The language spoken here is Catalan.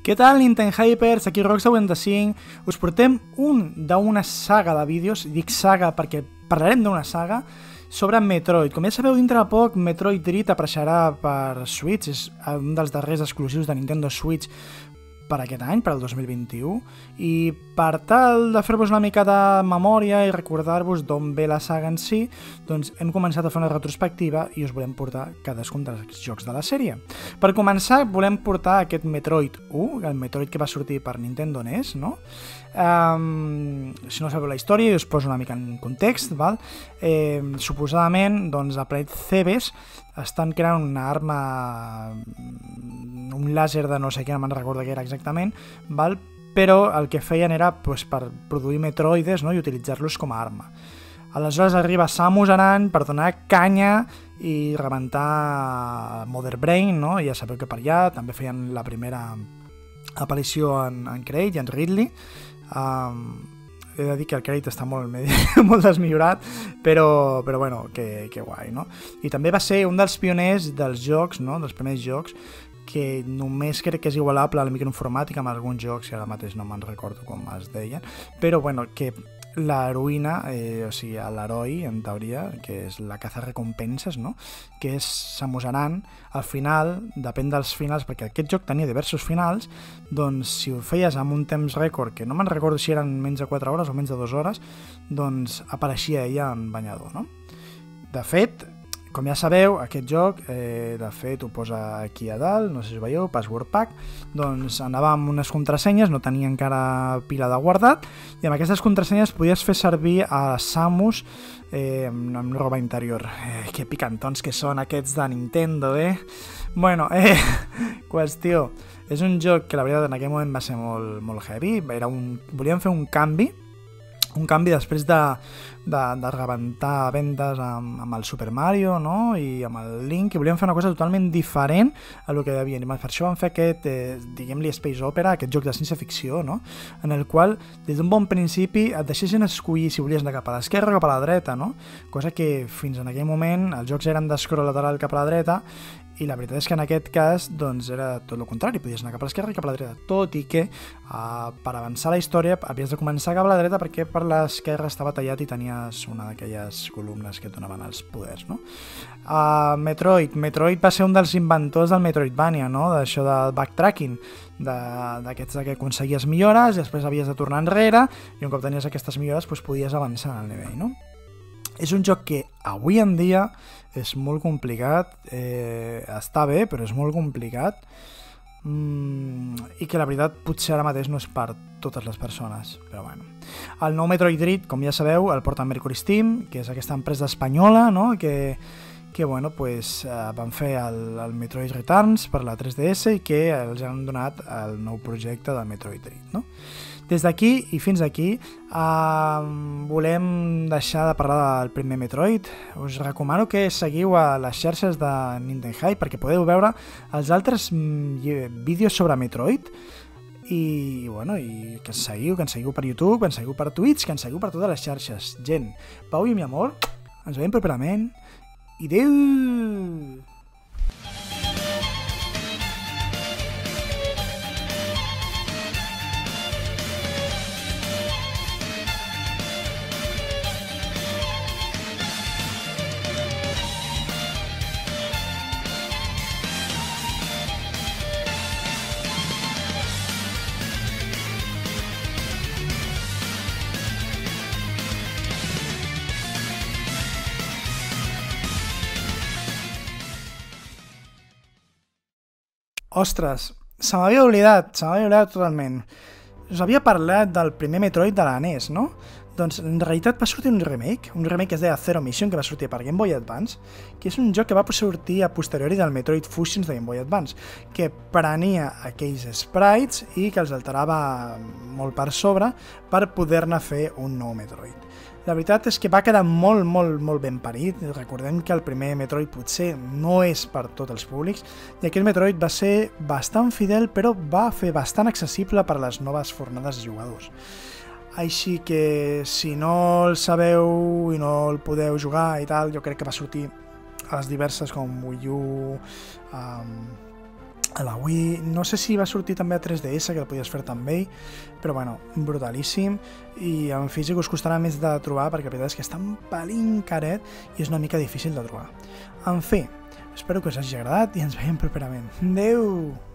Què tal, Nintendo Hypers? Aquí Rock75. Us portem d'una saga de vídeos, dic saga perquè parlarem d'una saga, sobre Metroid. Com ja sabeu, dintre de poc, Metroid Dread apareixerà per Switch, és un dels darrers exclusius de Nintendo Switch per aquest any, per al 2021, i per tal de fer-vos una mica de memòria i recordar-vos d'on ve la saga en si, doncs hem començat a fer una retrospectiva i us volem portar cadascun dels jocs de la sèrie. Per començar, volem portar aquest Metroid 1, el Metroid que va sortir per Nintendo NES, no? Si no sabeu la història, us poso una mica en context, val? Suposadament, doncs, a Planet Thebes estan creant una arma, un làser de no sé què, no me'n recordo què era exactament, val? Però el que feien era pues, per produir metroides, no? I utilitzar-los com a arma. Aleshores arriba Samus Aran per donar canya i rebentar Mother Brain, no? Ja sabeu que per allà també feien la primera aparició en Kraid i en Ridley. He de dir que el Kraid està molt desmillorat, però bueno, que guai, no? I també va ser un dels pioners dels jocs, no? Dels primers jocs, que només crec que és igualable a la microinformàtica amb alguns jocs, que ara mateix no me'n recordo com es deien, però bueno, que l'heroïna, o sigui, l'heroi, en teoria, que és la caza-recompenses, no? Que és Samus Aran, al final, depèn dels finals, perquè aquest joc tenia diversos finals, doncs si ho feies amb un temps rècord, que no me'n recordo si eren menys de 4 hores o menys de 2 hores, doncs apareixia ella en banyador, no? De fet, com ja sabeu, aquest joc, de fet, ho posa aquí a dalt, no sé si ho veieu, Password Pack, doncs anava amb unes contrasenyes, no tenia encara pila de guardat, i amb aquestes contrasenyes podies fer servir a Samus amb roba interior. Que picantons que són aquests de Nintendo, Bueno, qüestió, és un joc que la veritat en aquell moment va ser molt heavy, volíem fer un canvi després de rebentar vendes amb el Super Mario, no? I amb el Link, i volíem fer una cosa totalment diferent a lo que hi havia. I per això vam fer aquest, diguem-li, Space Opera, aquest joc de ciència-ficció, no? En el qual, des d'un bon principi, et deixessin escollir si volies anar cap a l'esquerra o cap a la dreta, no? Cosa que fins en aquell moment els jocs eren d'escroll lateral cap a la dreta, i la veritat és que en aquest cas doncs, era tot el contrari, podies anar cap a l'esquerra i cap a la dreta, tot i que per avançar la història havies de començar cap a la dreta perquè per l'esquerra estava tallat i tenies una d'aquelles columnes que et donaven els poders, no? Metroid va ser un dels inventors del Metroidvania, no? D'això del backtracking, d'aquests que aconseguies millores i després havies de tornar enrere i un cop tenies aquestes millores doncs, podies avançar en el nivell, no? És un joc que avui en dia és molt complicat, està bé, però és molt complicat, i que la veritat potser ara mateix no és per totes les persones, però bueno. El nou Metroid Dread, com ja sabeu, el porta Mercury Steam, que és aquesta empresa espanyola, no? que bueno, pues, van fer el Metroid Returns per la 3DS i que els han donat el nou projecte del Metroid Dread, no? Des d'aquí i fins aquí volem deixar de parlar del primer Metroid. Us recomano que seguiu a les xarxes de Nintendo Hype perquè podeu veure els altres vídeos sobre Metroid i bueno, i que ens seguiu per YouTube, que ens seguiu per Twitch, que ens seguiu per totes les xarxes. Gent, pau i mi amor, ens veiem properament i adeu! Ostres, se m'havia oblidat totalment. Us havia parlat del primer Metroid de la NES, no? Doncs en realitat va sortir un remake que es deia Zero Mission, que va sortir per Game Boy Advance, que és un joc que va sortir a posteriori del Metroid Fusions de Game Boy Advance, que prenia aquells sprites i que els alterava molt per sobre per poder-ne fer un nou Metroid. La veritat és que va quedar molt ben parit. Recordem que el primer Metroid potser no és per tots els públics i aquest Metroid va ser bastant fidel però va fer bastant accessible per a les noves fornades de jugadors. Així que si no el sabeu i no el podeu jugar i tal, jo crec que va sortir a les diverses com Wii U, a la Wii, no sé si va sortir també a 3DS, que el podies fer també, però bueno, brutalíssim, i en físic us costarà més de trobar perquè la veritat és que està un pelín caret i és una mica difícil de trobar. En fi, espero que us hagi agradat i ens veiem properament. Adeu!